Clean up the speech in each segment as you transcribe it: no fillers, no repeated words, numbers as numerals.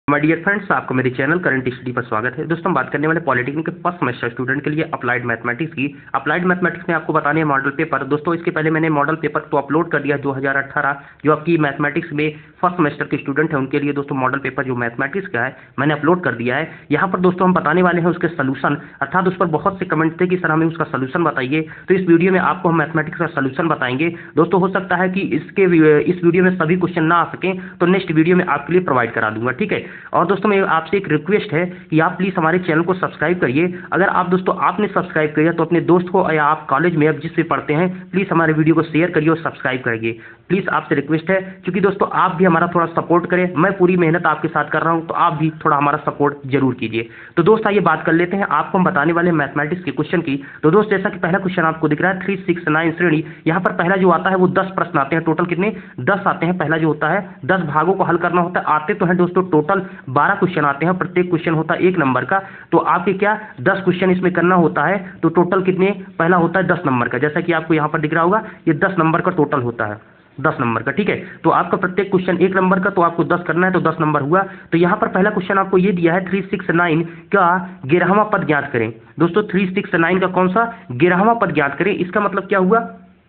My dear friends, आपको मेरे channel current study पर स्वागत है। दोस्तों, हम बात करने वाले पॉलिटेक्निक के फर्स्ट सेमेस्टर स्टूडेंट के लिए अप्लाइड मैथमेटिक्स की। अप्लाइड मैथमेटिक्स में आपको बताने हैं मॉडल पेपर। दोस्तों, इसके पहले मैंने मॉडल पेपर तो अपलोड कर दिया 2018, जो आपकी मैथमेटिक्स में फर्स्ट सेमेस्टर के स्टूडेंट हैं उनके लिए। दोस्तों, मॉडल पेपर जो मैथमेटिक्स का है मैंने अपलोड कर दिया है। यहाँ पर दोस्तों हम बताने वाले हैं उसके सोल्यूशन, अर्थात उस पर बहुत से कमेंट थे कि सर हमें उसका सोल्यूशन बताइए, तो इस वीडियो में आपको हम मैथमेटिक्स का सोल्यूशन बताएंगे। दोस्तों, हो सकता है कि इस वीडियो में सभी क्वेश्चन ना आ सकें, तो नेक्स्ट वीडियो में आपके लिए प्रोवाइड करा दूंगा, ठीक है। और दोस्तों, मैं आपसे एक रिक्वेस्ट है कि आप प्लीज़ हमारे चैनल को सब्सक्राइब करिए। अगर आप दोस्तों आपने सब्सक्राइब किया तो अपने दोस्त को, या आप कॉलेज में अब जिससे पढ़ते हैं, प्लीज़ हमारे वीडियो को शेयर करिए और सब्सक्राइब करिए। प्लीज़ आपसे रिक्वेस्ट है, क्योंकि दोस्तों आप भी हमारा थोड़ा सपोर्ट करें। मैं पूरी मेहनत आपके साथ कर रहा हूं, तो आप भी थोड़ा हमारा सपोर्ट जरूर कीजिए। तो दोस्त आइए बात कर लेते हैं, आपको हम बताने वाले मैथमेटिक्स के क्वेश्चन की। तो दोस्त, जैसा कि पहला क्वेश्चन आपको दिख रहा है 3, 6, 9 श्रेणी। यहाँ पर पहला जो आता है वो 10 प्रश्न आते हैं। टोटल कितने? 10 आते हैं। पहला जो होता है 10 भागों को हल करना होता है। आते तो हैं दोस्तों टोटल 12 क्वेश्चन आते हैं, प्रत्येक क्वेश्चन होता है 1 नंबर का। तो आपके क्या 10 क्वेश्चन इसमें करना होता है। तो टोटल कितने? पहला होता है 10 नंबर का, जैसा कि आपको यहाँ पर दिख रहा होगा, ये 10 नंबर का टोटल होता है, 10 नंबर का, ठीक है। तो आपका प्रत्येक क्वेश्चन 1 नंबर का, तो आपको 10 करना है, तो 10 नंबर हुआ। तो यहाँ पर पहला क्वेश्चन आपको ये दिया है 3, 6, 9 का 11वां पद ज्ञात करें। दोस्तों 3, 6, 9 का कौन सा 11वां पद ज्ञात करें। इसका मतलब क्या हुआ,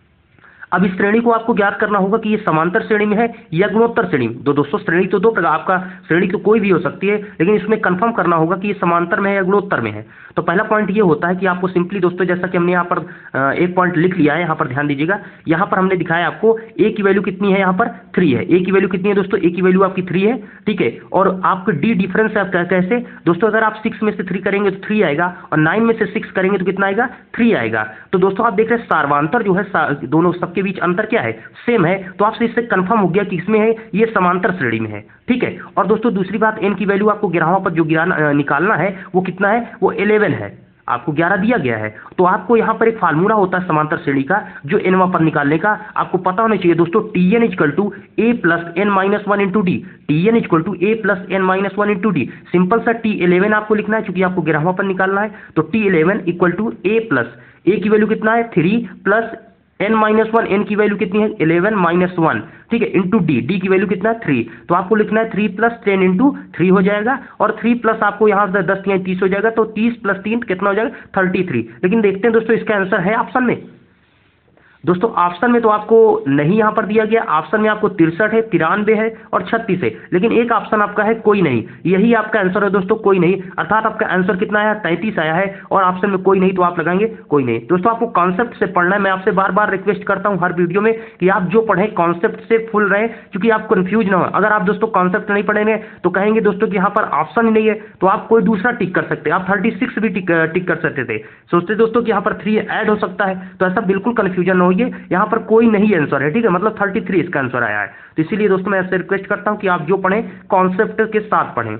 अब इस श्रेणी को आपको ज्ञात करना होगा कि ये समांतर श्रेणी में है या गुणोत्तर श्रेणी में। तो दोस्तों श्रेणी तो दो प्रकार, आपका श्रेणी तो कोई भी हो सकती है, लेकिन इसमें कंफर्म करना होगा कि ये समांतर में है या गुणोत्तर में है। तो पहला पॉइंट ये होता है कि आपको सिंपली दोस्तों, जैसा कि हमने यहाँ पर एक पॉइंट लिख लिया है, यहाँ पर ध्यान दीजिएगा। यहाँ पर हमने दिखाया आपको ए की वैल्यू कितनी है, यहाँ पर 3 है। ए की वैल्यू कितनी है दोस्तों? ए की वैल्यू आपकी 3 है, ठीक है। और आपको डी डिफरेंस है कैसे दोस्तों, अगर आप 6 में से 3 करेंगे तो 3 आएगा, और 9 में से 6 करेंगे तो कितना आएगा? 3 आएगा। तो दोस्तों आप देख रहे हैं सार्वांतर जो है, दोनों सबके बीच अंतर क्या है? सेम है। तो आपसे इससे कंफर्म हो गया कि इसमें है, ये समांतर श्रेणी में है, ठीक है। और दोस्तों दूसरी बात, n की वैल्यू आपको 11वां पद जो निकालना है वो कितना है? वो 11 है। आपको 11 दिया गया है, तो आपको यहाँ पर एक फार्मूला होता है समांतर श्रेणी का, जो nवां पद निकालने का आपको पता होना चाहिए दोस्तों। Tn = a + n-1 × d। Tn = a + n-1 × d। Simple सा T11 आपको लिखना है, क्योंकि आपको 11वां पद निकालना है। तो T11 = a की वैल्यू कितना है? 3 + n-1, n की वैल्यू कितनी है? 11 - 1, ठीक है, इंटू डी। डी की वैल्यू कितना है? 3। तो आपको लिखना है 3 + 10 × 3 हो जाएगा, और 3 प्लस आपको यहाँ 10 या 30 हो जाएगा। तो 30 + 3 कितना हो जाएगा? 33। लेकिन देखते हैं दोस्तों इसका आंसर है ऑप्शन में। दोस्तों ऑप्शन में तो आपको नहीं यहाँ पर दिया गया। ऑप्शन में आपको 63 है, 93 है और 36 है, लेकिन एक ऑप्शन आपका है कोई नहीं। यही आपका आंसर है दोस्तों, कोई नहीं। अर्थात आपका आंसर कितना आया? 33 आया है, और ऑप्शन में कोई नहीं, तो आप लगाएंगे कोई नहीं। दोस्तों आपको कॉन्सेप्ट से पढ़ना है। मैं आपसे बार बार रिक्वेस्ट करता हूँ हर वीडियो में कि आप जो पढ़ें कॉन्सेप्ट से फुल रहें, क्योंकि आप कंफ्यूज ना हो। अगर आप दोस्तों कॉन्सेप्ट नहीं पढ़ेंगे तो कहेंगे दोस्तों कि यहाँ पर ऑप्शन ही नहीं है, तो आप कोई दूसरा टिक कर सकते हैं। आप 36 भी टिक कर सकते थे। सोचते दोस्तों कि यहाँ पर 3 ऐड हो सकता है, तो ऐसा बिल्कुल कन्फ्यूजन न होइए। यहाँ पर कोई नहीं आंसर है, ठीक है, मतलब 33 इसका आंसर आया है। तो इसीलिए दोस्तों मैं आपसे रिक्वेस्ट करता हूं कि आप जो पढ़ें कॉन्सेप्ट के साथ पढ़ें।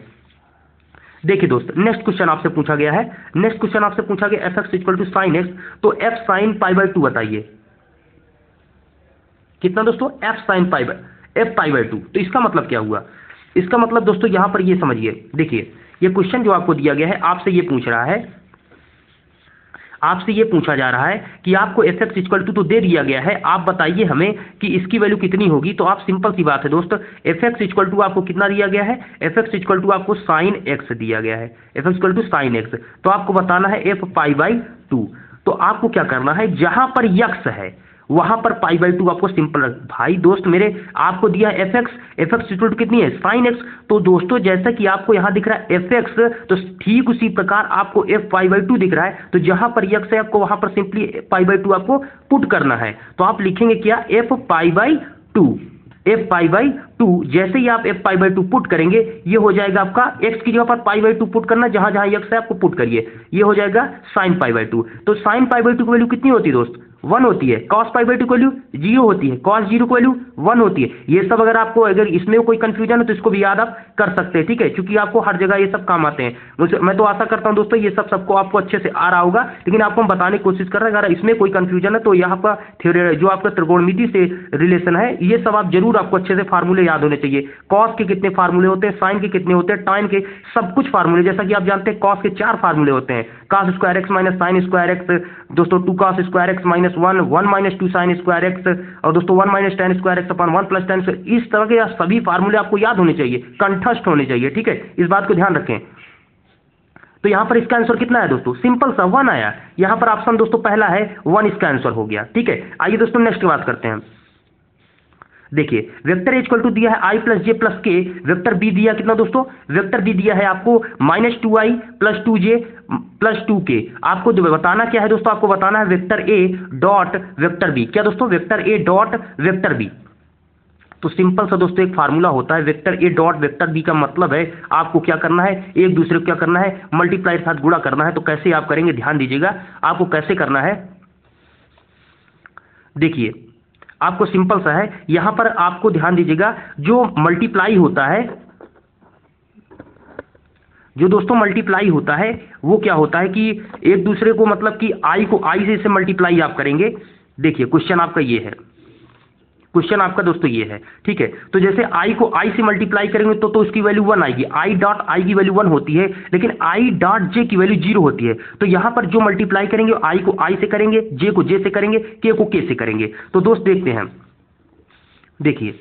देखिए दोस्तों, नेक्स्ट क्वेश्चन आपसे पूछा गया है, नेक्स्ट क्वेश्चन आपसे पूछा गया fx = sin x, तो f sin π/2 बताइए कितना दोस्तों? f sin π/2। तो इसका मतलब क्या हुआ? इसका मतलब दोस्तों यहां पर ये समझिए, देखिए ये क्वेश्चन जो आपको दिया गया है, आपसे ये पूछ रहा है, आपसे ये पूछा जा रहा है कि आपको fx = तो दे दिया गया है, आप बताइए हमें कि इसकी वैल्यू कितनी होगी। तो आप सिंपल सी बात है दोस्तों, fx = आपको कितना दिया गया है? fx = आपको sin x दिया गया है, fx = sin x। तो आपको बताना है f π/2। तो आपको क्या करना है, जहां पर x है वहां पर π/2 आपको सिंपल भाई दोस्त मेरे, आपको दिया fx = कितनी है? sin x। तो दोस्तों जैसा कि आपको यहां दिख रहा है fx, तो ठीक उसी प्रकार आपको f π/2 दिख रहा है। तो जहां पर x है आपको वहां पर सिंपली π/2 आपको पुट करना है। तो आप लिखेंगे क्या? f π/2। f π/2, जैसे ही आप f π/2 पुट करेंगे, ये हो जाएगा आपका x की जगह पर π/2 पुट करना, जहां जहां x है आपको पुट करिए, ये हो जाएगा sin π/2। तो sin π/2 की वैल्यू कितनी होती है दोस्त? 1 होती है। cos π/2 की वैल्यू 0 होती है, cos 0 की वैल्यू 1 होती है। ये सब अगर आपको, अगर इसमें कोई कंफ्यूजन है तो इसको भी याद आप कर सकते हैं, ठीक है, क्योंकि आपको हर जगह ये सब काम आते हैं। मैं तो आशा करता हूं दोस्तों ये सब सबको आपको अच्छे से आ रहा होगा, लेकिन आपको हम बताने की कोशिश कर रहे हैं। अगर इसमें कोई कंफ्यूजन है तो यहाँ पर थ्योरी जो आपका त्रिकोणमिति से रिलेशन है, ये सब आप जरूर आपको अच्छे से फार्मूले याद होने चाहिए। कॉस के कितने फार्मूले होते हैं, साइन के कितने होते हैं, टाइन के, सब कुछ फार्मूले। जैसा कि आप जानते हैं कॉस के 4 फार्मूले होते हैं, cos square x minus sine square x, दोस्तों 2 cos square x minus 1, 1 minus 2 sine square x, और दोस्तों 1 minus tan square x upon 1 plus tan. इस तरह के सभी फार्मूले आपको याद होने चाहिए, कंठस्थ होने चाहिए, ठीक है, इस बात को ध्यान रखें। तो यहां पर इसका आंसर कितना है दोस्तों, सिंपल सा 1 आया। यहां पर ऑप्शन दोस्तों पहला है 1, इसका आंसर हो गया, ठीक है। आइए दोस्तों नेक्स्ट बात करते हैं। देखिए वेक्टर इक्वल टू दिया है i plus j plus k, vector b दिया कितना दोस्तों, वेक्टर बी दिया है आपको -2i plus 2j plus 2k। आपको बताना क्या है दोस्तों, आपको बताना है vector a dot vector b. क्या दोस्तों, vector a dot vector b. तो सिंपल सा दोस्तों एक फार्मूला होता है, vector a dot vector b का मतलब है आपको क्या करना है, एक दूसरे को क्या करना है, मल्टीप्लाई के साथ गुणा करना है। तो कैसे आप करेंगे, ध्यान दीजिएगा आपको कैसे करना है। देखिए आपको सिंपल सा है, यहां पर आपको ध्यान दीजिएगा, जो मल्टीप्लाई होता है, जो दोस्तों मल्टीप्लाई होता है वो क्या होता है कि एक दूसरे को मतलब कि आई को आई से मल्टीप्लाई आप करेंगे। देखिए क्वेश्चन आपका ये है, क्वेश्चन आपका दोस्तों ये है, ठीक है। तो जैसे आई को आई से मल्टीप्लाई करेंगे तो उसकी वैल्यू 1 आएगी, आई डॉट आई की वैल्यू 1 होती है, लेकिन आई डॉट जे की वैल्यू 0 होती है। तो यहां पर जो मल्टीप्लाई करेंगे आई को आई से करेंगे, जे को जे से करेंगे, के को के से करेंगे। तो दोस्त देखते हैं, देखिए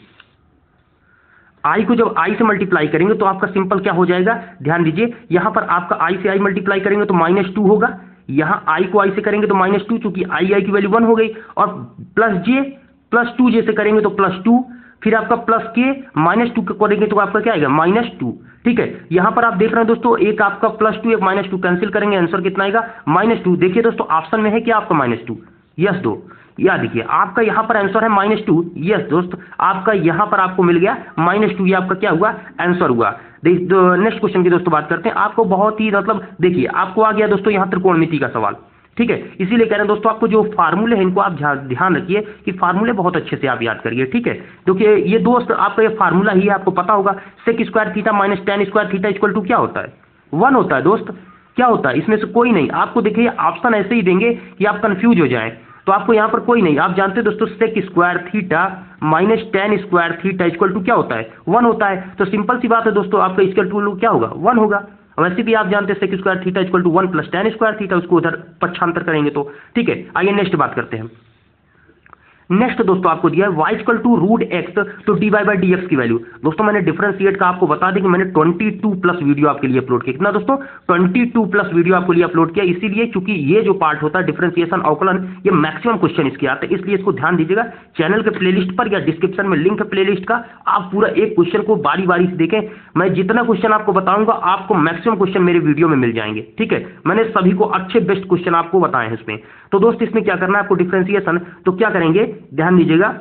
आई को जब आई से मल्टीप्लाई करेंगे तो आपका सिंपल क्या हो जाएगा, ध्यान दीजिए यहां पर आपका आई से आई मल्टीप्लाई करेंगे तो -2 होगा, यहां आई को आई से करेंगे तो -2 चूंकि आई आई की वैल्यू 1 हो गई, और प्लस जे प्लस 2 जैसे करेंगे तो +2, फिर आपका प्लस के -2 के करेंगे तो आपका क्या आएगा -2, ठीक है। यहां पर आप देख रहे हैं दोस्तों, एक आपका +2 एक -2 कैंसिल करेंगे, आंसर कितना आएगा -2। देखिए दोस्तों ऑप्शन में है क्या आपका -2, यस दो, या देखिए आपका यहां पर आंसर है -2, यस दोस्त आपका यहां पर आपको मिल गया -2, ये आपका क्या हुआ, आंसर हुआ। नेक्स्ट क्वेश्चन की दोस्तों बात करते हैं। आपको बहुत ही मतलब देखिए आपको आ गया दोस्तों यहां त्रिकोणमिति का सवाल, ठीक है। इसीलिए कह रहे हैं दोस्तों आपको जो फार्मूले हैं इनको आप ध्यान रखिए कि फार्मूले बहुत अच्छे से आप याद करिए, ठीक है। क्योंकि ये दोस्त आपका ये फार्मूला ही है, आपको पता होगा sec square theta minus tan square theta equal to क्या होता है, 1 होता है दोस्त। क्या होता है इसमें से कोई नहीं, आपको देखिए ऑप्शन ऐसे ही देंगे कि आप कंफ्यूज हो जाएं, तो आपको यहां पर कोई नहीं, आप जानते हैं दोस्तों sec square theta minus tan square theta equal to क्या होता है, 1 होता है। तो सिंपल सी बात है दोस्तों, आपका इसका टू क्या होगा, 1 होगा। वैसे भी आप जानते हैं sec square theta equal to 1 plus tan square theta, उसको उधर पक्षांतर करेंगे तो ठीक है। आइए नेक्स्ट बात करते हैं। नेक्स्ट दोस्तों आपको दिया है y equal to root x तो dy बाई डी एक्स की वैल्यू। दोस्तों मैंने डिफरेंशिएट का आपको बता दें कि मैंने 22 प्लस वीडियो आपके लिए अपलोड किया, कितना दोस्तों 22 प्लस वीडियो आपके लिए अपलोड किया। इसीलिए चूंकि ये जो पार्ट होता है डिफरेंशिएशन अवकलन, ये मैक्सिमम क्वेश्चन इसके आते हैं, इसलिए इसको ध्यान दीजिएगा। चैनल के प्लेलिस्ट पर या डिस्क्रिप्शन में लिंक है प्लेलिस्ट का, आप पूरा एक क्वेश्चन को बारी बारी से देखें। मैं जितना क्वेश्चन आपको बताऊंगा आपको मैक्सिमम क्वेश्चन मेरे वीडियो में मिल जाएंगे, ठीक है। मैंने सभी को अच्छे बेस्ट क्वेश्चन आपको बताए हैं इसमें। तो दोस्त इसमें क्या करना है आपको, डिफरेंशिएशन तो क्या करेंगे, ध्यान दीजिएगा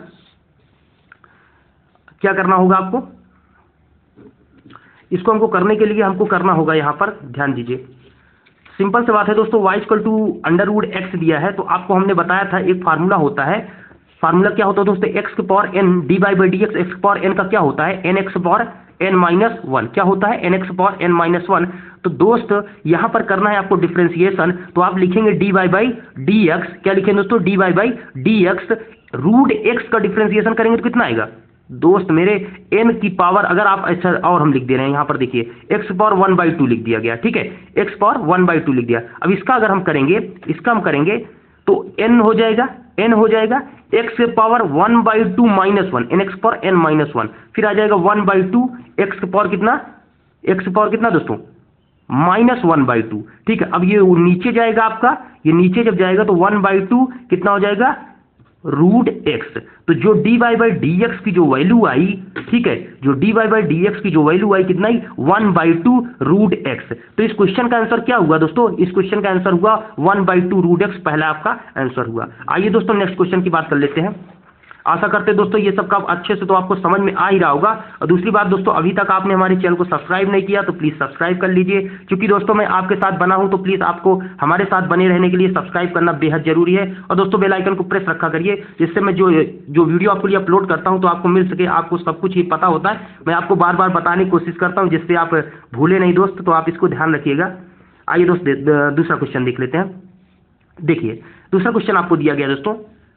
क्या करना होगा आपको, इसको हमको करने के लिए हमको करना होगा यहां पर ध्यान दीजिए, सिंपल सी बात है दोस्तों। y equal to under root x दिया है, तो आपको हमने बताया था एक फार्मूला होता है, फार्मूला क्या होता है दोस्तों, एक्स के power n d by by d x, x के पावर एन का क्या होता है, n x power n minus 1, क्या होता है n x power n minus 1। तो दोस्त यहां पर करना है आपको डिफरेंशिएशन, तो आप लिखेंगे d by by d x, क्या लिखेंगे दोस्तों d by by d x, root x का डिफरेंशिएशन करेंगे तो कितना आएगा दोस्त मेरे n की पावर, अगर आप अच्छा और हम लिख दे रहे हैं यहां पर देखिए x पावर 1/2 लिख दिया गया, ठीक है, x पावर 1/2 लिख दिया। अब इसका अगर हम करेंगे, इसका हम करेंगे तो n हो जाएगा, n हो जाएगा x के power 1/2 minus 1, n x power n minus 1, फिर आ जाएगा 1/2 x के पावर कितना, x के पावर कितना दोस्तों -1/2, ठीक है। अब ये नीचे जाएगा आपका, ये नीचे जब जाएगा तो 1/2 कितना हो जाएगा रूट एक्स। तो जो d by by d x की जो वैल्यू आई, ठीक है, जो d by by d x की जो वैल्यू आई कितना ही 1/2 रूट एक्स। तो इस क्वेश्चन का आंसर क्या हुआ दोस्तों, इस क्वेश्चन का आंसर हुआ 1/2 रूट एक्स, पहला आपका आंसर हुआ। आइए दोस्तों नेक्स्ट क्वेश्चन की बात कर लेते हैं। आशा करते हैं दोस्तों ये सब का अच्छे से तो आपको समझ में आ ही रहा होगा। और दूसरी बात दोस्तों, अभी तक आपने हमारे चैनल को सब्सक्राइब नहीं किया तो प्लीज़ सब्सक्राइब कर लीजिए, क्योंकि दोस्तों मैं आपके साथ बना हूं तो प्लीज़ आपको हमारे साथ बने रहने के लिए सब्सक्राइब करना बेहद जरूरी है। और दोस्तों बेल आइकन को प्रेस रखा करिए, जिससे मैं जो वीडियो आपके लिए अपलोड करता हूँ तो आपको मिल सके, आपको सब कुछ ही पता होता है। मैं आपको बार बार बताने की कोशिश करता हूँ जिससे आप भूले नहीं दोस्त, तो आप इसको ध्यान रखिएगा। आइए दोस्त दूसरा क्वेश्चन देख लेते हैं। देखिए दूसरा क्वेश्चन आपको दिया गया दोस्तों,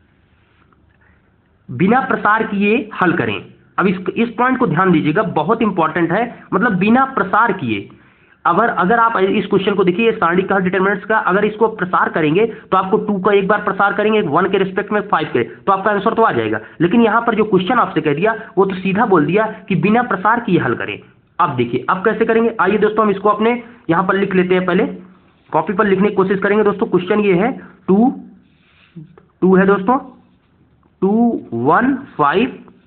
बिना प्रसार किए हल करें। अब इस पॉइंट को ध्यान दीजिएगा, बहुत इंपॉर्टेंट है, मतलब बिना प्रसार किए अगर अगर आप इस क्वेश्चन को देखिए, सारणी का डिटरमिनेंट्स का अगर इसको प्रसार करेंगे तो आपको 2 का एक बार प्रसार करेंगे 1 के रिस्पेक्ट में 5 के, तो आपका आंसर तो आ जाएगा। लेकिन यहां पर जो क्वेश्चन आपसे कह दिया वो तो सीधा बोल दिया कि बिना प्रसार किए हल करें। अब देखिए अब कैसे करेंगे, आइए दोस्तों हम इसको अपने यहां पर लिख लेते हैं। पहले कॉपी पर लिखने की कोशिश करेंगे दोस्तों। क्वेश्चन ये है 2 है दोस्तों, 2 1 5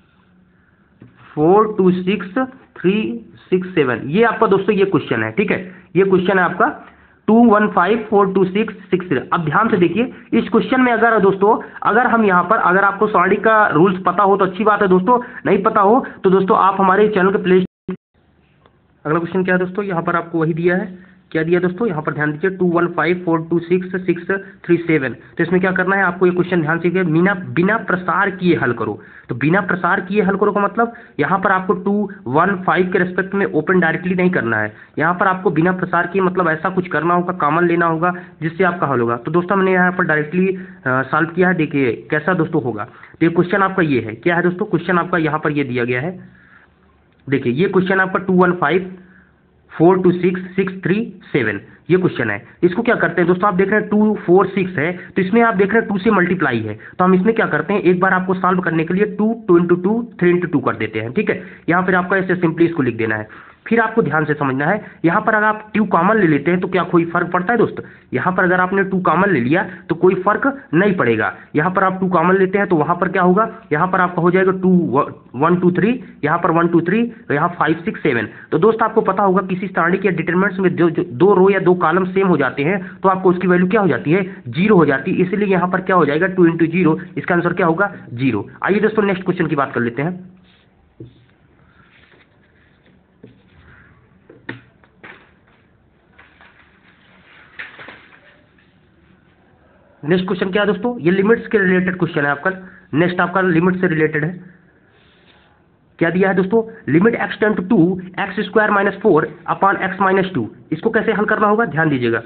4 2 6 3 6 7, ये आपका दोस्तों ये क्वेश्चन है, ठीक है। ये क्वेश्चन है आपका 2 1 5 4 2 6 6 7। अब ध्यान से देखिए इस क्वेश्चन में अगर दोस्तों अगर हम यहाँ पर अगर आपको सारणी का रूल्स पता हो तो अच्छी बात है दोस्तों, नहीं पता हो तो दोस्तों आप हमारे चैनल के प्ले। अगला क्वेश्चन क्या है दोस्तों, यहाँ पर आपको वही दिया है, क्या दिया दोस्तों, यहाँ पर ध्यान दीजिए 2 1 5 4 2 6 6 3 7। तो इसमें क्या करना है आपको, ये क्वेश्चन ध्यान से बिना प्रसार किए हल करो। तो बिना प्रसार किए हल करो का मतलब यहाँ पर आपको 2 1 5 के रेस्पेक्ट में ओपन डायरेक्टली नहीं करना है, यहाँ पर आपको बिना प्रसार किए मतलब ऐसा कुछ करना होगा, कॉमन लेना होगा जिससे आपका हल होगा। तो दोस्तों हमने यहाँ पर डायरेक्टली सॉल्व किया है, देखिए कैसा दोस्तों होगा। तो ये क्वेश्चन आपका ये है, क्या है दोस्तों, क्वेश्चन आपका यहाँ पर ये दिया गया है। देखिए ये क्वेश्चन आपका 2 1 5 4 2 6 6 3 7 ये क्वेश्चन है। इसको क्या करते हैं दोस्तों, आप देख रहे हैं 2 4 6 है, तो इसमें आप देख रहे हैं 2 से मल्टीप्लाई है, तो हम इसमें क्या करते हैं एक बार आपको सॉल्व करने के लिए 2 2 इंटू 2 3 इंटू 2 कर देते हैं, ठीक है। यहाँ फिर आपका ऐसे सिंपली इसको लिख देना है। फिर आपको ध्यान से समझना है, यहाँ पर अगर आप 2 कॉमन ले लेते हैं तो क्या कोई फर्क पड़ता है दोस्त, यहाँ पर अगर आपने 2 कॉमन ले लिया तो कोई फर्क नहीं पड़ेगा। यहाँ पर आप 2 कॉमन लेते हैं तो वहाँ पर क्या होगा, यहाँ पर आपका हो जाएगा 2 1 2 3, यहाँ पर 1 2 3, यहाँ 5 6 7। तो दोस्त आपको पता होगा किसी सारणी के डिटरमिनेंट्स में जो 2 रो या 2 कॉलम सेम हो जाते हैं तो आपको उसकी वैल्यू क्या हो जाती है, 0 हो जाती है। इसलिए यहाँ पर क्या हो जाएगा 2 इंटू 0, इसका आंसर क्या होगा 0। आइए दोस्तों नेक्स्ट क्वेश्चन की बात कर लेते हैं। नेक्स्ट क्वेश्चन क्या है दोस्तों, ये लिमिट्स के रिलेटेड क्वेश्चन है आपका। नेक्स्ट आपका लिमिट से रिलेटेड है, क्या दिया है दोस्तों, limit x tend to 2 x square minus 4 upon x minus 2। इसको कैसे हल करना होगा, ध्यान दीजिएगा।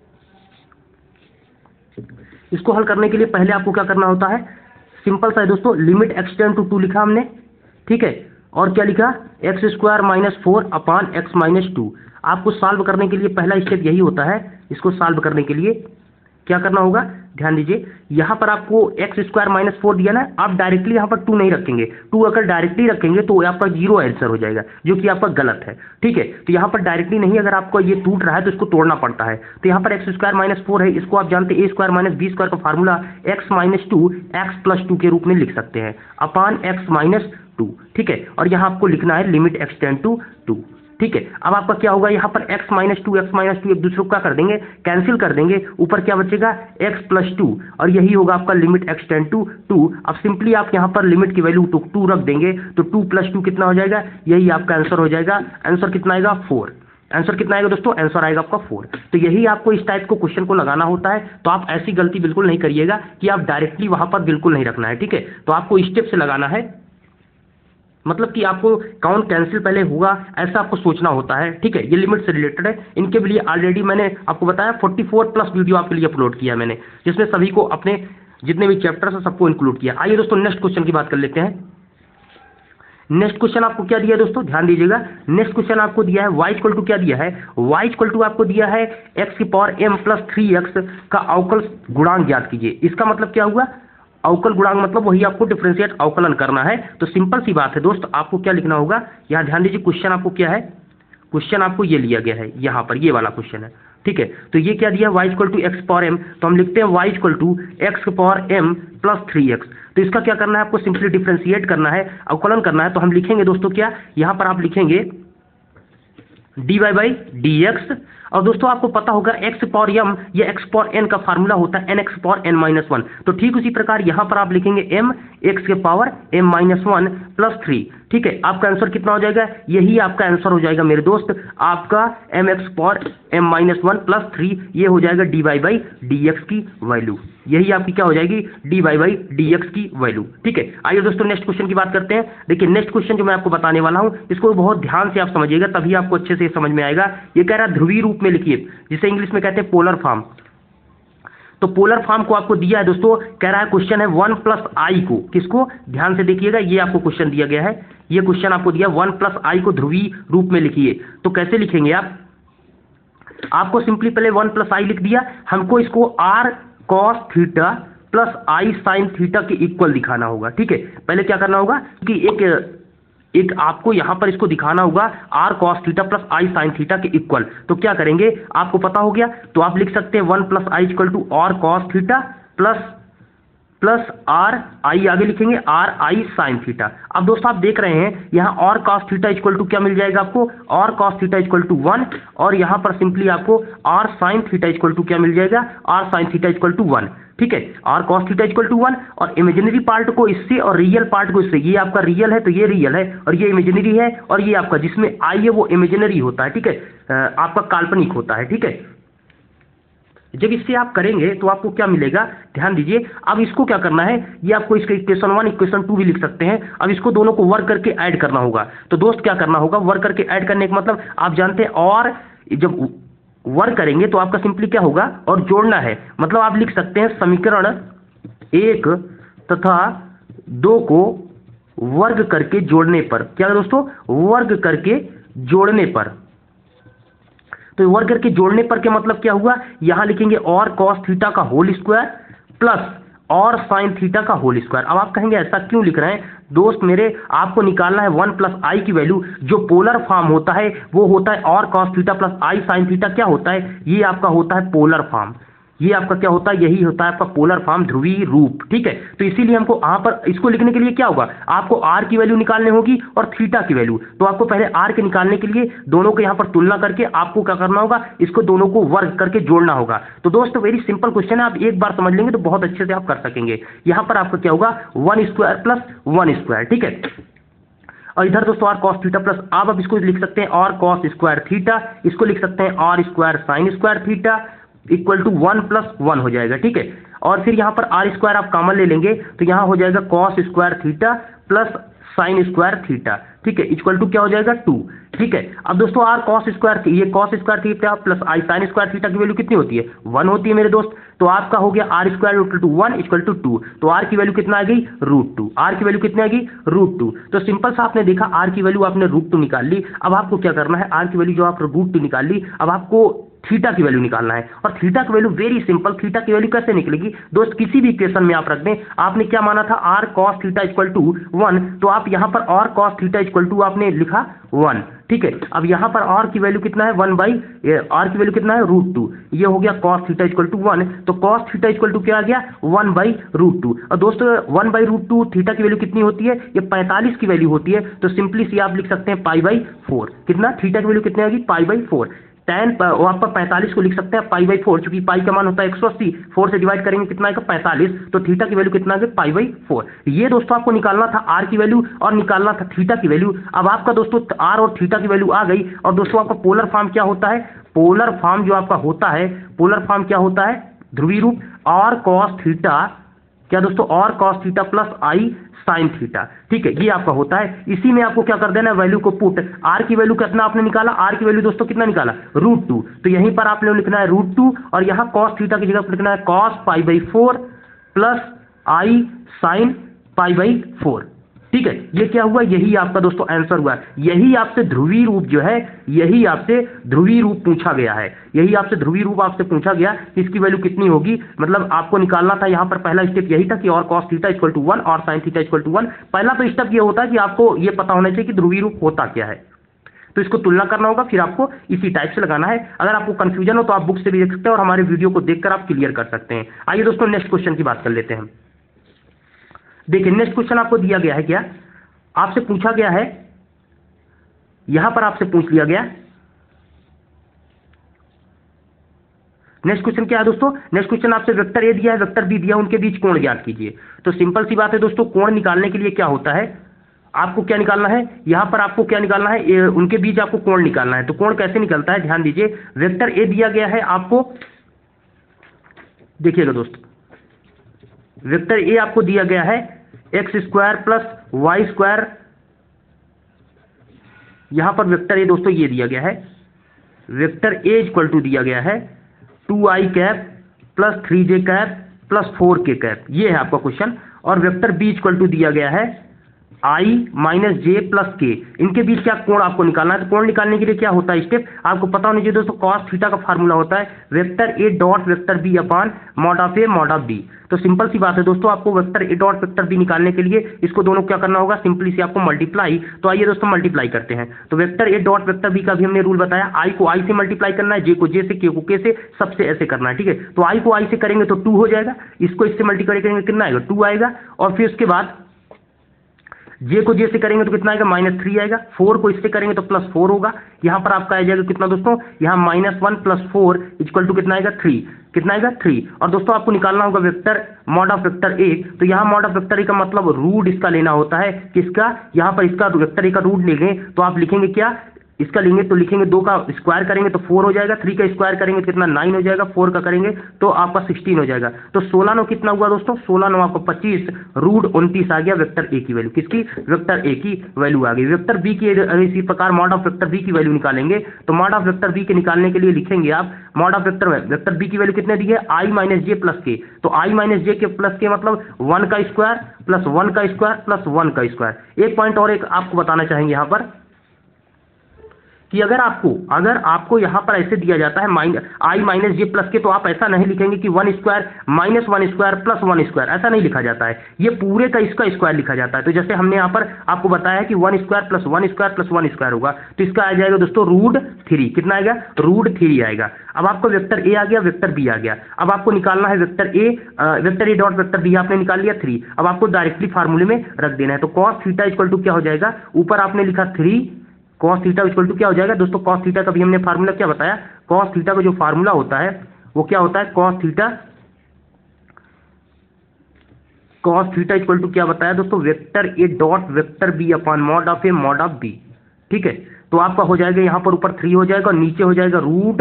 इसको हल करने के लिए पहले आपको क्या करना होता है, सिंपल सा है दोस्तों, लिमिट x टेंड टू 2 लिखा हमने, ठीक है, और क्या लिखा x square minus 4 upon x minus 2। आपको सॉल्व करने के लिए पहला स्टेप यही होता है, इसको सॉल्व करने के लिए क्या करना होगा, ध्यान दीजिए। यहाँ पर आपको एक्स स्क्वायर माइनस 4 दिया ना, आप डायरेक्टली यहाँ पर 2 नहीं रखेंगे, 2 अगर डायरेक्टली रखेंगे तो आपका 0 आंसर हो जाएगा, जो कि आपका गलत है, ठीक है। तो यहाँ पर डायरेक्टली नहीं, अगर आपको ये टूट रहा है तो इसको तोड़ना पड़ता है। तो यहाँ पर एक्स स्क्वायर माइनस 4 है, इसको आप जानते हैं a square minus b square का formula x minus 2 x plus 2 के रूप में लिख सकते हैं अपॉन एक्स माइनस 2, ठीक है। और यहाँ आपको लिखना है लिमिट एक्स टेंड टू 2, ठीक है। अब आपका क्या होगा, यहाँ पर x माइनस 2 एक दूसरे को क्या कर देंगे, कैंसिल कर देंगे, ऊपर क्या बचेगा x प्लस 2, और यही होगा आपका लिमिट x टेंड टू 2। अब सिंपली आप यहाँ पर लिमिट की वैल्यू 2 रख देंगे तो 2 प्लस 2 कितना हो जाएगा, यही आपका आंसर हो जाएगा। आंसर कितना आएगा 4। आंसर कितना आएगा दोस्तों, आंसर आएगा आपका 4। तो यही आपको इस टाइप को क्वेश्चन को लगाना होता है। तो आप ऐसी गलती बिल्कुल नहीं करिएगा कि आप डायरेक्टली वहां पर बिल्कुल नहीं रखना है, ठीक है। तो आपको स्टेप से लगाना है, मतलब कि आपको काउंट कैंसिल पहले होगा ऐसा आपको सोचना होता है, ठीक है। ये लिमिट से रिलेटेड है, इनके लिए ऑलरेडी मैंने आपको बताया 44 प्लस वीडियो आपके लिए अपलोड किया मैंने, जिसमें सभी को अपने जितने भी चैप्टर्स हैं सबको इंक्लूड किया। आइए दोस्तों नेक्स्ट क्वेश्चन की बात कर लेते हैं। नेक्स्ट क्वेश्चन आपको क्या दिया है दोस्तों, ध्यान दीजिएगा। नेक्स्ट क्वेश्चन आपको दिया है y इक्वल टू क्या दिया है, y इक्वल टू आपको दिया है x की पावर m प्लस 3x का अवकल गुणांक ज्ञात कीजिए। इसका मतलब क्या हुआ, अवकल गुणांक मतलब वही आपको डिफरेंशिएट अवकलन करना है। तो सिंपल सी बात है दोस्त, आपको क्या लिखना होगा, यहाँ ध्यान दीजिए क्वेश्चन आपको क्या है, क्वेश्चन आपको ये लिया गया है, यहाँ पर ये वाला क्वेश्चन है, ठीक है। तो ये क्या दिया y equal to x power m, तो हम लिखते हैं y इक्वल टू एक्स की पावर m प्लस 3x। तो इसका क्या करना है, आपको सिंपली डिफरेंशिएट करना है, अवकलन करना है। तो हम लिखेंगे दोस्तों क्या, यहाँ पर आप लिखेंगे dy बाई डी एक्स, और दोस्तों आपको पता होगा x पावर m या x पावर n का फार्मूला होता है nx पावर n माइनस 1। तो ठीक उसी प्रकार यहाँ पर आप लिखेंगे m x के पावर m माइनस 1 प्लस 3, ठीक है। आपका आंसर कितना हो जाएगा, यही आपका आंसर हो जाएगा मेरे दोस्त, आपका mx power m minus 1 plus 3, ये हो जाएगा dy बाई डी एक्स की वैल्यू, यही आपकी क्या हो जाएगी dy बाई डी एक्स की वैल्यू, ठीक है। आइए दोस्तों नेक्स्ट क्वेश्चन की बात करते हैं। देखिए नेक्स्ट क्वेश्चन जो मैं आपको बताने वाला हूं इसको बहुत ध्यान से आप समझिएगा, तभी आपको अच्छे से समझ में आएगा। ये कह रहा है ध्रुवीय रूप में लिखिए, जिसे इंग्लिश में कहते हैं पोलर फॉर्म। तो पोलर फॉर्म को आपको दिया है दोस्तों, कह रहा है क्वेश्चन है 1 प्लस आई को, किसको, ध्यान से देखिएगा, ये आपको क्वेश्चन दिया गया है, ये क्वेश्चन आपको दिया 1 प्लस आई को ध्रुवीय रूप में लिखिए। तो कैसे लिखेंगे आप, आपको सिंपली पहले 1 प्लस आई लिख दिया, हमको इसको r cos theta plus i sine theta के इक्वल दिखाना होगा। ठीक है, पहले क्या करना होगा कि एक आपको यहां पर इसको दिखाना होगा r cos theta plus i sine theta के इक्वल। तो क्या करेंगे, आपको पता हो गया, तो आप लिख सकते हैं 1 plus i equal to r cos theta plus r i आगे लिखेंगे आर आई साइन थीटा। अब दोस्तों आप देख रहे हैं यहाँ और कॉस थीटा इक्वल टू क्या मिल जाएगा आपको, और कॉस थीटा इक्वल टू 1, और यहाँ पर सिंपली आपको r sine theta equal to क्या मिल जाएगा, r sine theta equal to 1। ठीक है, r cos theta equal to 1, और इमेजिनरी पार्ट को इससे और रियल पार्ट को इससे, ये आपका रियल है तो ये रियल है, और ये इमेजिनरी है, और ये आपका जिसमें आई है वो इमेजिनरी होता है। ठीक है, आपका काल्पनिक होता है। ठीक है, जब इससे आप करेंगे तो आपको क्या मिलेगा, ध्यान दीजिए। अब इसको क्या करना है, ये आपको इसका इक्वेशन 1 इक्वेशन 2 भी लिख सकते हैं। अब इसको दोनों को वर्क करके ऐड करना होगा। तो दोस्त क्या करना होगा, वर्क करके ऐड करने का मतलब आप जानते हैं, और जब वर्क करेंगे तो आपका सिंपली क्या होगा, और जोड़ना है, मतलब आप लिख सकते हैं समीकरण 1 तथा 2 को वर्ग करके जोड़ने पर, क्या दोस्तों, वर्ग करके जोड़ने पर। तो वर्ग करके जोड़ने पर क्या मतलब क्या हुआ, यहां लिखेंगे और कॉस थीटा का whole square plus r sine theta का होल स्क्वायर। अब आप कहेंगे ऐसा क्यों लिख रहे हैं दोस्त मेरे, आपको निकालना है 1 प्लस आई की वैल्यू, जो पोलर फॉर्म होता है वो होता है r cos theta plus i sine theta. क्या होता है, ये आपका होता है पोलर फॉर्म, ये आपका क्या होता है, यही होता है आपका पोलर फॉर्म, ध्रुवीय रूप। ठीक है, तो इसीलिए हमको यहाँ पर इसको लिखने के लिए क्या होगा, आपको आर की वैल्यू निकालनी होगी और थीटा की वैल्यू। तो आपको पहले आर के निकालने के लिए दोनों को यहाँ पर तुलना करके आपको क्या करना होगा, इसको दोनों को वर्ग करके जोड़ना होगा। तो दोस्तों वेरी सिंपल क्वेश्चन है, आप एक बार समझ लेंगे तो बहुत अच्छे से आप कर सकेंगे। यहाँ पर आपका क्या होगा, 1 स्क्वायर प्लस 1 स्क्वायर। ठीक है, और इधर दोस्तों आर कॉस थीटा प्लस, आप इसको लिख सकते हैं और कॉस स्क्वायर थीटा, इसको लिख सकते हैं r square sine square theta equal to 1 plus 1 हो जाएगा। ठीक है, और फिर यहाँ पर आर स्क्वायर आप कॉमन ले लेंगे तो यहाँ हो जाएगा cos square theta plus sine square theta. ठीक है, इक्वल टू क्या हो जाएगा 2। ठीक है, अब दोस्तों आर कॉस स्क्वायर, ये cos square theta plus i sine square theta की वैल्यू कितनी होती है, 1 होती है मेरे दोस्त। तो आपका हो गया r square equal to 1 equal to 2, तो आर की वैल्यू कितना आ गई, √2। आर की वैल्यू कितनी आ गई, √2। तो सिंपल सा आपने देखा आर की वैल्यू आपने √2 निकाल ली। अब आपको क्या करना है, आर की वैल्यू जो आप √2 निकाल ली, अब आपको थीटा की वैल्यू निकालना है। और थीटा की वैल्यू वेरी सिंपल, थीटा की वैल्यू कैसे निकलेगी दोस्त, किसी भी इक्वेशन में आप रख दें, आपने क्या माना था r cos theta equal to 1, तो आप यहां पर और कॉस थीटा इक्वल टू आपने लिखा 1। ठीक है, अब यहां पर आर की वैल्यू कितना है, 1 आर की वैल्यू कितना है, √2। ये हो गया कॉस थीटा इक्वल टू 1, तो कॉस थीटा इक्वल टू क्या आ गया, 1/√2। और दोस्तों 1/√2 थीटा की वैल्यू कितनी होती है, ये 45 की वैल्यू होती है। तो सिंपली सी आप लिख सकते हैं π/4। कितना, थीटा की वैल्यू कितनी आएगी, π/4। tan वहां पर 45 को लिख सकते हैं π/4, क्योंकि पाई का मान होता है 180, 4 से डिवाइड करेंगे कितना आएगा, 45। तो थीटा की वैल्यू कितना आएगा, π/4। ये दोस्तों आपको निकालना था आर की वैल्यू और निकालना था थीटा की वैल्यू। अब आपका दोस्तों आर और थीटा की वैल्यू आ गई। और दोस्तों आपका पोलर फॉर्म क्या होता है, पोलर फॉर्म जो आपका होता है, पोलर फॉर्म क्या होता है, ध्रुवीय रूप, और कॉस थीटा, क्या दोस्तों, r cos theta plus i sine theta. ठीक है, ये आपका होता है। इसी में आपको क्या कर देना है, वैल्यू को पुट, आर की वैल्यू कितना आपने निकाला, आर की वैल्यू दोस्तों कितना निकाला, √2। तो यहीं पर आपने लिखना है √2, और यहाँ कॉस थीटा की जगह पर लिखना है कॉस π/4 प्लस आई साइन π/4। ठीक है, ये क्या हुआ, यही आपका दोस्तों आंसर हुआ। यही आपसे ध्रुवीय रूप जो है, यही आपसे ध्रुवीय रूप पूछा गया है, यही आपसे ध्रुवीय रूप आपसे पूछा गया कि इसकी वैल्यू कितनी होगी। मतलब आपको निकालना था, यहाँ पर पहला स्टेप यही था कि और कॉस थीटा इक्वल टू 1 और साइन थीटा इक्वल टू 1। पहला तो स्टेप ये होता है कि आपको ये पता होना चाहिए कि ध्रुवीय रूप होता क्या है, तो इसको तुलना करना होगा, फिर आपको इसी टाइप से लगाना है। अगर आपको कंफ्यूजन हो तो आप बुक से भी देख सकते हैं और हमारे वीडियो को देखकर आप क्लियर कर सकते हैं। आइए दोस्तों नेक्स्ट क्वेश्चन की बात कर लेते हैं। देखिए नेक्स्ट क्वेश्चन आपको दिया गया है, क्या आपसे पूछा गया है, यहां पर आपसे पूछ लिया गया। नेक्स्ट क्वेश्चन क्या है दोस्तों, नेक्स्ट क्वेश्चन आपसे वेक्टर ए दिया है, वेक्टर बी दिया, उनके बीच कोण ज्ञात कीजिए। तो सिंपल सी बात है दोस्तों, कोण निकालने के लिए क्या होता है, आपको क्या निकालना है, यहां पर आपको क्या निकालना है, उनके बीच आपको कोण निकालना है। तो कोण कैसे निकलता है, ध्यान दीजिए। वेक्टर ए दिया गया है आपको, देखिएगा दोस्तों, वेक्टर ए आपको दिया गया है x² प्लस y², यहां पर वेक्टर ए दोस्तों ये दिया गया है, वेक्टर ए इक्वल टू दिया गया है 2i cap plus 3j cap plus 4k cap, ये है आपका क्वेश्चन। और वेक्टर बी इक्वल टू दिया गया है आई माइनस जे प्लस के, इनके बीच क्या कोण आपको निकालना है। तो कोण निकालने के लिए क्या होता है स्टेप, आपको पता होना चाहिए दोस्तों। कॉस थीटा का फार्मूला होता है vector a dot vector b upon mod of a mod of b. तो सिंपल सी बात है दोस्तों, आपको vector a dot vector b निकालने के लिए इसको दोनों क्या करना होगा, सिंपली से आपको मल्टीप्लाई। तो आइए दोस्तों मल्टीप्लाई करते हैं। तो vector a dot vector b का भी हमने रूल बताया, आई को आई से मल्टीप्लाई करना है, जे को जे से, के को के से, सबसे ऐसे करना है, ठीक है। तो आई को आई से करेंगे तो 2 हो जाएगा, इसको इससे मल्टीप्लाई करेंगे कितना आएगा 2 आएगा, और फिर उसके बाद जे को जे से करेंगे तो कितना आएगा -3 आएगा, 4 को इससे करेंगे तो +4 होगा। यहां पर आपका आ जाएगा कितना दोस्तों, यहां -1 + 4 इक्वल टू कितना आएगा 3, कितना आएगा 3। और दोस्तों आपको निकालना होगा vector mod of vector a. तो यहां मॉड ऑफ वेक्टर ए का मतलब रूट इसका लेना होता है, किसका, यहां पर इसका वेक्टर ए का रूट लेंगे तो आप लिखेंगे क्या, इसका लेंगे तो लिखेंगे 2 का स्क्वायर करेंगे तो 4 हो जाएगा, 3 का स्क्वायर करेंगे तो कितना 9 हो जाएगा, 4 का करेंगे तो आपका 16 हो जाएगा। तो 16 9 कितना हुआ दोस्तों, 16 9 आपको 25, रूट 29 आ गया वेक्टर ए की वैल्यू, किसकी, वेक्टर ए की वैल्यू आ गई। वेक्टर बी की इसी प्रकार मॉड ऑफ वेक्टर बी की वैल्यू निकालेंगे। तो मॉड ऑफ वेक्टर बी के निकालने के लिए लिखेंगे आप मॉड ऑफ वेक्टर बी की वैल्यू कितने दी है, आई माइनस जे प्लस के। तो आई माइनस जे के प्लस के मतलब 1 का स्क्वायर प्लस 1 का स्क्वायर प्लस 1 का स्क्वायर। एक पॉइंट और एक आपको बताना चाहेंगे यहाँ पर कि अगर आपको यहां पर ऐसे दिया जाता है आई माइनस जे प्लस के, तो आप ऐसा नहीं लिखेंगे कि 1 square minus 1 square plus 1 square, ऐसा नहीं लिखा जाता है, ये पूरे का इसका स्क्वायर लिखा जाता है। तो जैसे हमने यहां पर आपको बताया कि 1 square plus 1 square plus 1 square होगा, तो इसका आ जाएगा दोस्तों √3, कितना आएगा, √3 आएगा। अब आपको वेक्टर ए आ गया, वेक्टर बी आ गया। अब आपको निकालना है vector a dot vector b, आपने निकाल लिया 3। अब आपको डायरेक्टली फार्मूले में रख देना है। तो कॉस थीटा इक्वल टू क्या हो जाएगा, ऊपर आपने लिखा 3, कॉस थीटा इक्वल टू क्या हो जाएगा दोस्तों, कॉस थीटा का भी हमने फार्मूला क्या बताया, कॉस थीटा का जो फार्मूला होता है वो क्या होता है, कॉस थीटा इक्वल टू क्या बताया दोस्तों, vector a dot vector b upon mod of a mod of b, ठीक है। तो आपका हो जाएगा यहाँ पर ऊपर 3 हो जाएगा और नीचे हो जाएगा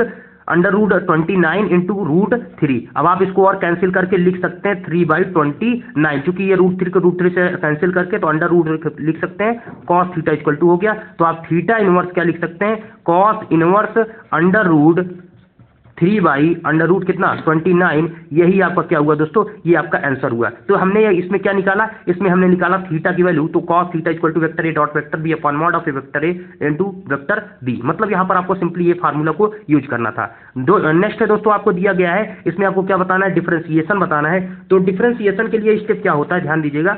√29 इंटू √3। अब आप इसको और कैंसिल करके लिख सकते हैं 3/29, क्योंकि ये √3 को √3 से कैंसिल करके तो √रूट लिख सकते हैं, कॉस थीटा इक्वल टू हो गया। तो आप थीटा इनवर्स क्या लिख सकते हैं, कॉस इनवर्स √3/√, कितना 29, यही आपका क्या हुआ दोस्तों, ये आपका आंसर हुआ। तो हमने इसमें क्या निकाला, इसमें हमने निकाला थीटा की वैल्यू। तो cos theta equal to vector a dot vector b upon mod of a vector a into vector b, मतलब यहाँ पर आपको सिंपली ये फार्मूला को यूज करना था। नेक्स्ट है दोस्तों, आपको दिया गया है, इसमें आपको क्या बताना है, डिफरेंशिएशन बताना है। तो डिफरेंशिएशन के लिए स्टेप क्या होता है, ध्यान दीजिएगा।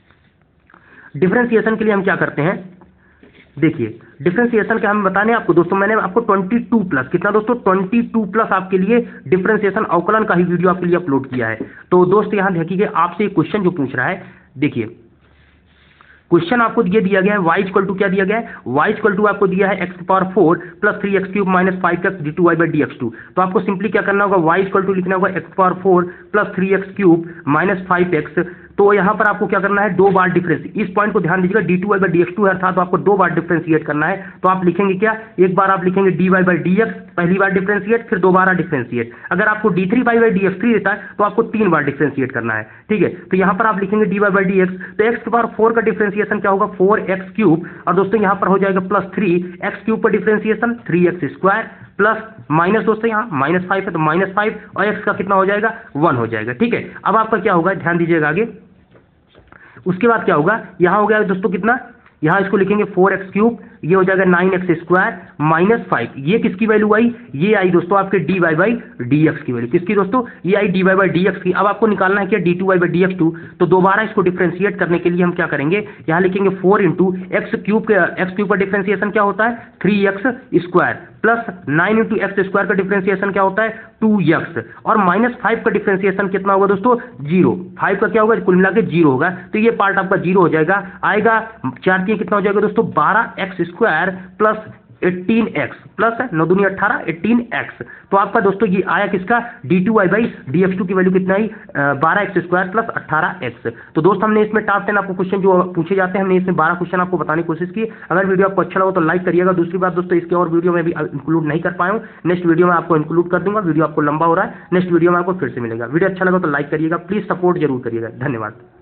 डिफरेंशिएशन के लिए हम क्या करते हैं, देखिए डिफरेंशिएशन क्या हम बताने आपको दोस्तों, मैंने आपको 22 प्लस कितना दोस्तों 22 प्लस आपके लिए डिफरेंशिएशन अवकलन का ही वीडियो आपके लिए अपलोड किया है। तो दोस्त यहां देखिए आपसे एक क्वेश्चन जो पूछ रहा है, देखिए क्वेश्चन आपको ये दिया गया है, y इक्वल टू क्या दिया गया है, y इक्वल टू आपको दिया है x⁴ plus 3x³ minus 5x d2y/dx2। तो आपको सिंपली क्या करना होगा, y इक्वल टू लिखना होगा x⁴ plus 3x³ minus 5x। तो यहाँ पर आपको क्या करना है, 2 बार डिफरेंस, इस पॉइंट को ध्यान दीजिएगा, d2y/dx2 है, अर्थात तो आपको 2 बार डिफरेंशिएट करना है। तो आप लिखेंगे क्या, एक बार आप लिखेंगे dy/dx, पहली बार डिफरेंशिएट, फिर दोबारा डिफरेंशिएट। अगर आपको d3y/dx3 देता है तो आपको 3 बार डिफरेंशिएट करना है, ठीक है। तो यहाँ पर आप लिखेंगे dy/dx, तो x⁴ का डिफरेंशिएशन क्या होगा 4x³ और दोस्तों यहाँ पर हो जाएगा प्लस 3x³ पर डिफरेंशिएशन 3x² प्लस माइनस दोस्तों यहाँ -5 है तो -5 और x का कितना हो जाएगा 1 हो जाएगा, ठीक है। अब आपका क्या होगा, ध्यान दीजिएगा आगे, उसके बाद क्या होगा, यहां हो गया दोस्तों कितना, यहां इसको लिखेंगे 4x³, ये हो जाएगा 9x² माइनस 5, ये किसकी वैल्यू आई, ये आई दोस्तों आपके dy/dx की वैल्यू, किसकी दोस्तों, ये आई dy/dx की। अब आपको निकालना है क्या d2y/dx2, तो दोबारा इसको डिफरेंशिएट करने के लिए हम क्या करेंगे, यहां लिखेंगे 4 इंटू x³ का डिफरेंशिएशन क्या होता है 3x² प्लस 9 इंटू x² का डिफरेंशिएशन क्या होता है 2x और -5 का डिफरेंशिएशन कितना होगा दोस्तों 0, 5 का क्या होगा कुल मिला के 0 होगा। तो ये पार्ट आपका 0 हो जाएगा, आएगा 4 कितना हो जाएगा दोस्तों 12x² प्लस 18x प्लस 9 दूनी 18 18x। तो आपका दोस्तों ये आया किसका d2y/dx2 की वैल्यू कितना आई 12x² प्लस 18x। तो दोस्त हमने इसमें टॉप 10 आपको क्वेश्चन जो पूछे जाते हैं, हमने इसमें 12 क्वेश्चन आपको बताने की कोशिश की। अगर वीडियो आपको अच्छा लगा तो लाइक करिएगा। दूसरी बात दोस्तों, इसके और वीडियो में भी इंक्लूड नहीं कर पाया हूँ, नेक्स्ट वीडियो में आपको इंक्लूड कर दूंगा। वीडियो आपको लंबा हो रहा है, नेक्स्ट वीडियो में आपको फिर से मिलेगा। वीडियो अच्छा लगा तो लाइक करिएगा, प्लीज सपोर्ट जरूर करिएगा। धन्यवाद।